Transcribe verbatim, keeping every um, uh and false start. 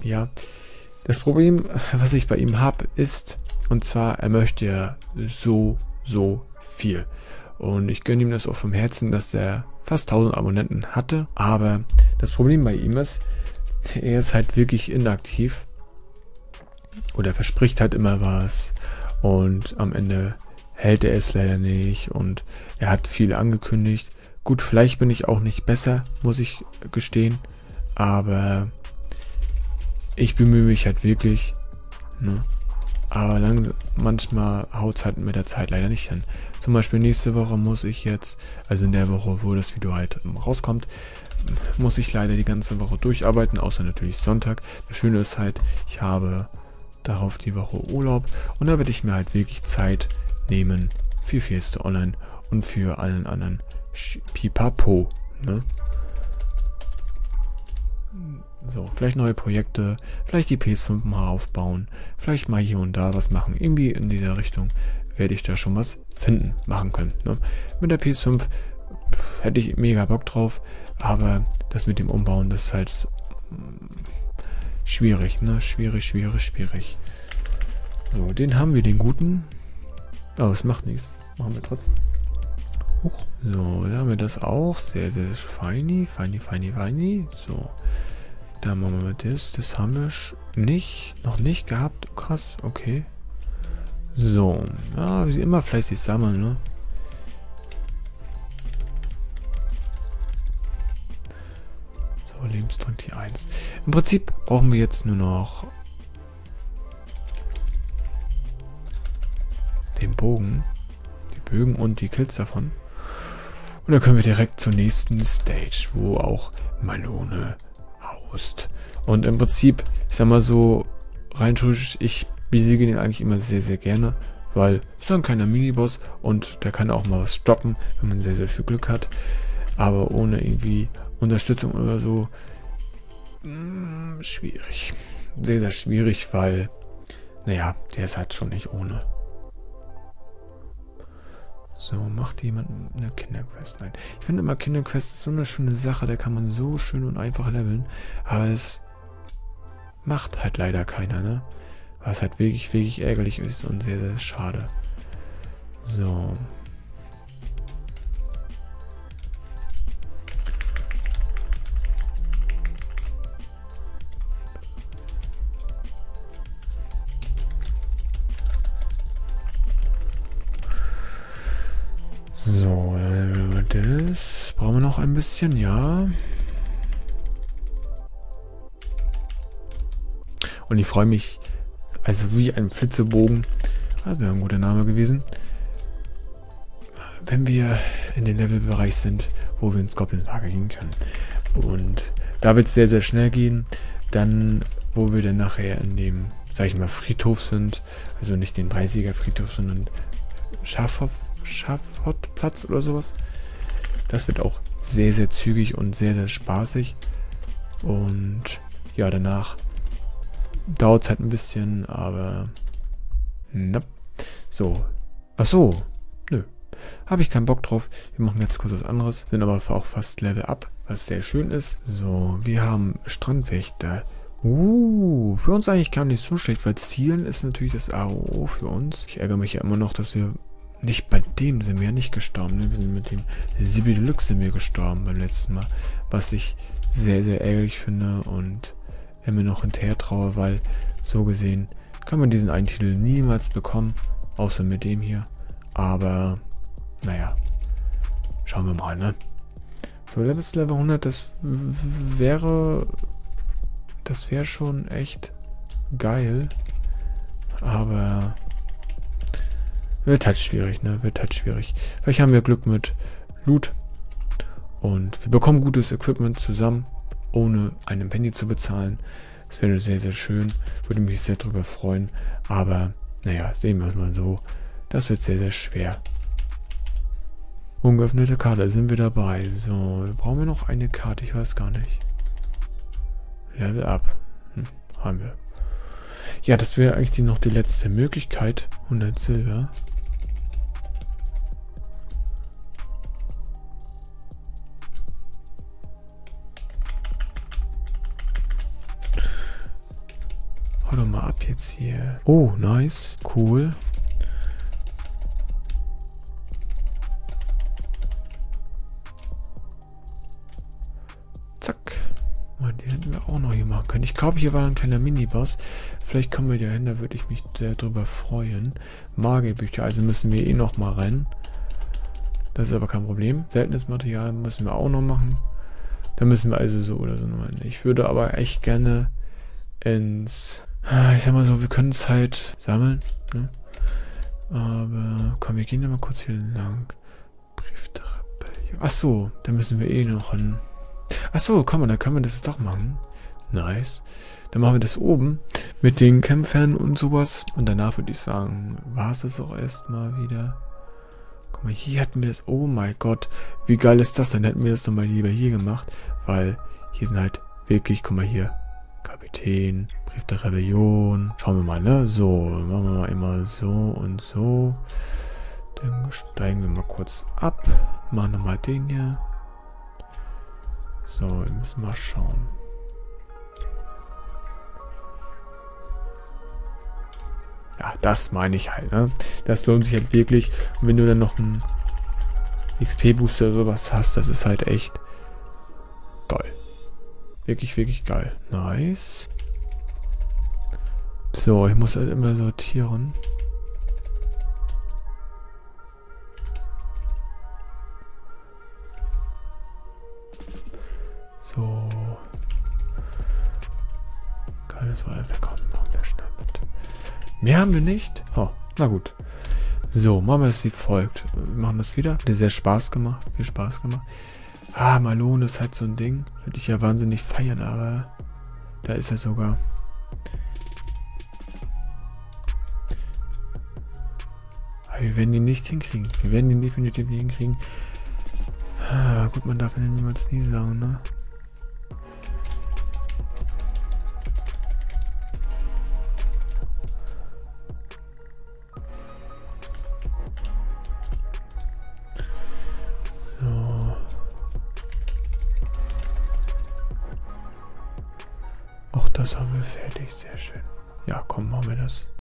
Ja, das Problem, was ich bei ihm habe, ist, und zwar, er möchte ja so, so viel. Und ich gönne ihm das auch vom Herzen, dass er fast tausend Abonnenten hatte. Aber das Problem bei ihm ist, er ist halt wirklich inaktiv. Oder verspricht halt immer was. Und am Ende hält er es leider nicht. Und er hat viel angekündigt. Gut, vielleicht bin ich auch nicht besser, muss ich gestehen. Aber ich bemühe mich halt wirklich. Ne? Aber langsam, manchmal haut es halt mit der Zeit leider nicht hin. Zum Beispiel nächste Woche muss ich jetzt, also in der Woche, wo das Video halt rauskommt, muss ich leider die ganze Woche durcharbeiten, außer natürlich Sonntag. Das Schöne ist halt, ich habe darauf die Woche Urlaub und da werde ich mir halt wirklich Zeit nehmen für Fiesta Online und für allen anderen Pipapo. Ne? So, vielleicht neue Projekte, vielleicht die P S fünf mal aufbauen, vielleicht mal hier und da was machen. Irgendwie in dieser Richtung werde ich da schon was finden, machen können. Ne? Mit der P S fünf hätte ich mega Bock drauf, aber das mit dem Umbauen, das ist halt schwierig, ne? Schwierig, schwierig, schwierig. So, den haben wir, den guten. Oh, es macht nichts. Machen wir trotzdem. Huch. So, da haben wir das auch. Sehr, sehr feini, feini, feini, feini. So. Da machen wir das. Das haben wir nicht, noch nicht gehabt. Krass, okay. So. Ja, wie immer fleißig sammeln, ne? So, Lebensdrück die eins. Im Prinzip brauchen wir jetzt nur noch den Bogen, die Bögen und die Kills davon. Und dann können wir direkt zur nächsten Stage, wo auch Malone haust. Und im Prinzip, ich sag mal so, rein theoretisch, ich besiege den eigentlich immer sehr, sehr gerne, weil es ist ein kleiner Miniboss und der kann auch mal was droppen, wenn man sehr, sehr viel Glück hat. Aber ohne irgendwie Unterstützung oder so, mh, schwierig. Sehr, sehr schwierig, weil, naja, der ist halt schon nicht ohne. So, macht jemand eine Kinderquest? Nein. Ich finde immer, Kinderquest ist so eine schöne Sache, da kann man so schön und einfach leveln. Aber es macht halt leider keiner, ne? Was halt wirklich, wirklich ärgerlich ist und sehr, sehr schade. So. So, das brauchen wir noch ein bisschen, ja. Und ich freue mich, also wie ein Flitzebogen, das wäre ein guter Name gewesen, wenn wir in den Levelbereich sind, wo wir ins Goblin-Lager gehen können. Und da wird es sehr, sehr schnell gehen. Dann, wo wir dann nachher in dem, sag ich mal, Friedhof sind, also nicht den dreißiger Friedhof, sondern Schafhof. Schafhottplatz oder sowas. Das wird auch sehr, sehr zügig und sehr, sehr spaßig. Und ja, danach dauert es halt ein bisschen, aber na. So. Ach so. Nö. Habe ich keinen Bock drauf. Wir machen jetzt kurz was anderes. Sind aber auch fast Level up, was sehr schön ist. So, wir haben Strandwächter. Uh, für uns eigentlich gar nicht so schlecht, weil Zielen ist natürlich das A O O für uns. Ich ärgere mich ja immer noch, dass wir nicht bei dem sind wir ja nicht gestorben. Ne? Wir sind mit dem Sibi Deluxe sind wir gestorben beim letzten Mal. Was ich sehr, sehr ärgerlich finde und immer noch hinterher traue, weil so gesehen kann man diesen einen Titel niemals bekommen. Außer mit dem hier. Aber, naja. Schauen wir mal, ne? So, bis Level hundert, das wäre. Das wäre schon echt geil. Aber. Wird halt schwierig, ne? Wird halt schwierig. Vielleicht haben wir Glück mit Loot. Und wir bekommen gutes Equipment zusammen, ohne einen Penny zu bezahlen. Das wäre sehr, sehr schön. Würde mich sehr darüber freuen. Aber, naja, sehen wir es mal so. Das wird sehr, sehr schwer. Ungeöffnete Karte, sind wir dabei. So, brauchen wir noch eine Karte? Ich weiß gar nicht. Level up. Hm, haben wir. Ja, das wäre eigentlich die, noch die letzte Möglichkeit. hundert Silber. doch mal ab jetzt hier. Oh, nice. Cool. Zack. Und die hätten wir auch noch hier machen können. Ich glaube, hier war ein kleiner Miniboss. Vielleicht kommen wir da hin, da würde ich mich sehr drüber freuen. Magierbücher, also müssen wir eh noch mal rennen. Das ist aber kein Problem. Seltenes Material müssen wir auch noch machen. Da müssen wir also so oder so nochmal. Ich würde aber echt gerne ins... Ich sag mal so, wir können es halt sammeln. Ne? Aber komm, wir gehen ja mal kurz hier lang. Brief der Rebellion. Achso, da müssen wir eh noch hin. Achso, komm mal, da können wir das doch machen. Nice. Dann machen wir das oben mit den Kämpfern und sowas. Und danach würde ich sagen, war es das auch erstmal wieder. Guck mal, hier hatten wir das. Oh mein Gott, wie geil ist das? Dann hätten wir das doch mal lieber hier gemacht. Weil hier sind halt wirklich, guck mal hier, Kapitän, Brief der Rebellion. Schauen wir mal, ne? So, machen wir mal immer so und so. Dann steigen wir mal kurz ab. Machen nochmal den hier. So, wir müssen mal schauen. Ja, das meine ich halt, ne? Das lohnt sich halt wirklich. Und wenn du dann noch einen X P-Booster oder sowas hast, das ist halt echt geil. Wirklich, wirklich geil. Nice. So, ich muss halt immer sortieren. So. Geil, das war einfach kommen. Machen wir schnell mit. Mehr haben wir nicht? Oh, na gut. So, machen wir das wie folgt. Wir machen das wieder. Hat sehr Spaß gemacht. Viel Spaß gemacht. Ah, Malone ist halt so ein Ding. Würde ich ja wahnsinnig feiern, aber da ist er sogar. Aber wir werden ihn nicht hinkriegen. Wir werden ihn definitiv nicht hinkriegen. Ah, gut, man darf ihn niemals nie sagen, ne? Auch das haben wir fertig. Sehr schön. Ja, komm, machen wir das.